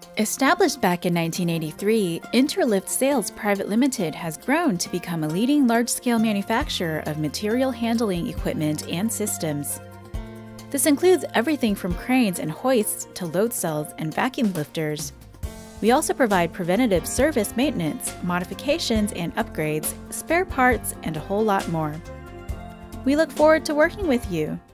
Established back in 1983, Interlift Sales Private Limited has grown to become a leading large-scale manufacturer of material handling equipment and systems. This includes everything from cranes and hoists to load cells and vacuum lifters. We also provide preventative service maintenance, modifications and upgrades, spare parts, and a whole lot more. We look forward to working with you.